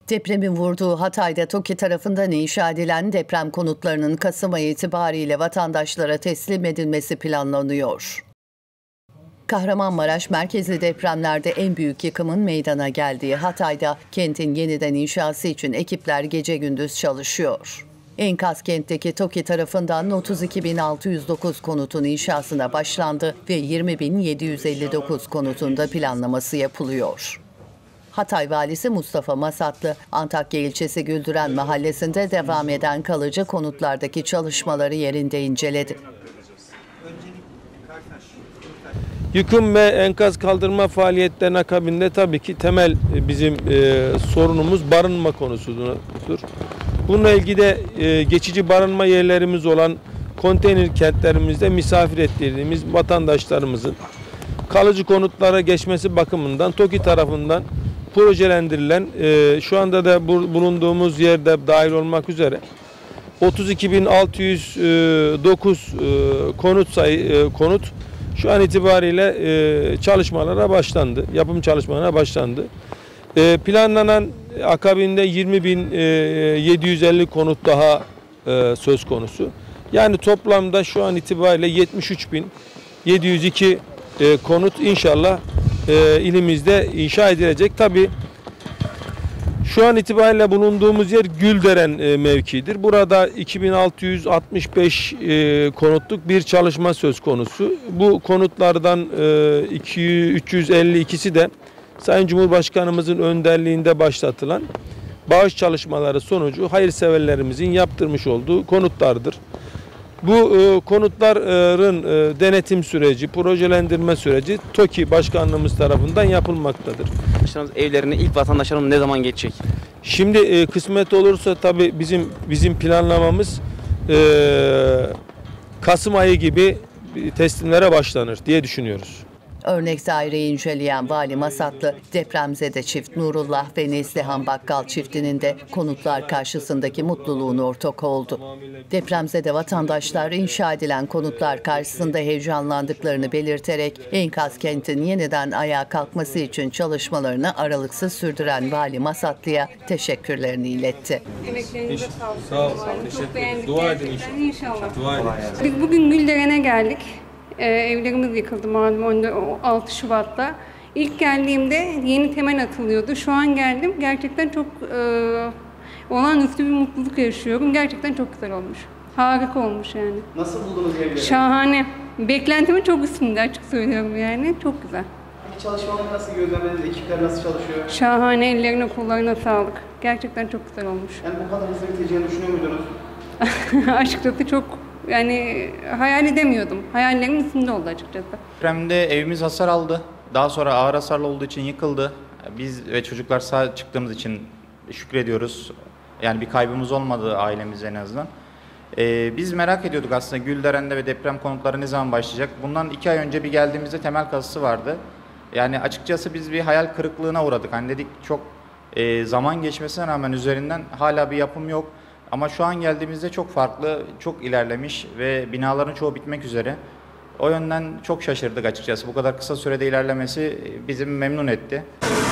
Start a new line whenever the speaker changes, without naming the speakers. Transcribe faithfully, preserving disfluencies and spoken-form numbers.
Depremin vurduğu Hatay'da TOKİ tarafından inşa edilen deprem konutlarının Kasım ayı itibariyle vatandaşlara teslim edilmesi planlanıyor. Kahramanmaraş merkezli depremlerde en büyük yıkımın meydana geldiği Hatay'da kentin yeniden inşası için ekipler gece gündüz çalışıyor. Enkaz kentteki TOKİ tarafından otuz iki bin altı yüz dokuz konutun inşasına başlandı ve yirmi bin yedi yüz elli dokuz konutunda planlaması yapılıyor. Hatay Valisi Mustafa Masatlı, Antakya ilçesi Güldüren mahallesinde devam eden kalıcı konutlardaki çalışmaları yerinde inceledi.
Yıkım ve enkaz kaldırma faaliyetlerinin akabinde tabii ki temel bizim e, sorunumuz barınma konusudur. Bununla ilgili de e, geçici barınma yerlerimiz olan konteyner kentlerimizde misafir ettirdiğimiz vatandaşlarımızın kalıcı konutlara geçmesi bakımından TOKİ tarafından projelendirilen, e, şu anda da bu, bulunduğumuz yerde dahil olmak üzere otuz iki bin altı yüz dokuz e, konut sayı e, konut şu an itibariyle e, çalışmalara başlandı. Yapım çalışmalarına başlandı. E, planlanan akabinde yirmi bin yedi yüz elli konut daha e, söz konusu. Yani toplamda şu an itibariyle yetmiş üç bin yedi yüz iki e, konut inşallah e, ilimizde inşa edilecek. Tabii şu an itibariyle bulunduğumuz yer Gülderen e, mevkidir. Burada iki bin altı yüz altmış beş e, konutluk bir çalışma söz konusu. Bu konutlardan e, üç yüz elli ikisi de Sayın Cumhurbaşkanımızın önderliğinde başlatılan bağış çalışmaları sonucu hayırseverlerimizin yaptırmış olduğu konutlardır. Bu e, konutların e, denetim süreci, projelendirme süreci TOKİ Başkanlığımız tarafından yapılmaktadır.
Evlerine ilk vatandaşlarımız ne zaman geçecek?
Şimdi e, kısmet olursa tabii bizim bizim planlamamız e, Kasım ayı gibi teslimlere başlanır diye düşünüyoruz.
Örnek daireyi inceleyen Vali Masatlı, depremzede çift Nurullah ve Neslihan Bakkal çiftinin de konutlar karşısındaki mutluluğun ortak oldu. Depremzede vatandaşlar inşa edilen konutlar karşısında heyecanlandıklarını belirterek enkaz kentin yeniden ayağa kalkması için çalışmalarını aralıksız sürdüren Vali Masatlı'ya teşekkürlerini iletti.
Emeklerinize sağlık.
Sağ olun. Çok beğendik. Dua edin inşallah.
İnşallah.
Dua edin.
Biz bugün Gülderen'e geldik. Ee, evlerimiz yıkıldı malum altı Şubat'ta. İlk geldiğimde yeni temel atılıyordu. Şu an geldim. Gerçekten çok e, olağanüstü bir mutluluk yaşıyorum. Gerçekten çok güzel olmuş. Harika olmuş yani.
Nasıl buldunuz evleri?
Şahane. Beklentimin çok üstünde, açık söylüyorum yani. Çok güzel.
Peki çalışmaları nasıl gözlemlediniz? Ekipler nasıl çalışıyor?
Şahane. Ellerine kollarına sağlık. Gerçekten çok güzel olmuş.
Yani bu kadar hızlı biteceğini düşünüyor muydunuz?
Açıkçası çok yani hayal edemiyordum. Hayallerimin üstünde oldu açıkçası.
Depremde evimiz hasar aldı. Daha sonra ağır hasarlı olduğu için yıkıldı. Biz ve çocuklar sağ çıktığımız için şükrediyoruz. Yani bir kaybımız olmadı ailemiz en azından. Ee, biz merak ediyorduk aslında Gülderen'de ve deprem konutları ne zaman başlayacak. Bundan iki ay önce bir geldiğimizde temel kazısı vardı. Yani açıkçası biz bir hayal kırıklığına uğradık. Hani dedik çok e, zaman geçmesine rağmen üzerinden hala bir yapım yok. Ama şu an geldiğimizde çok farklı, çok ilerlemiş ve binaların çoğu bitmek üzere. O yönden çok şaşırdık açıkçası. Bu kadar kısa sürede ilerlemesi bizi memnun etti.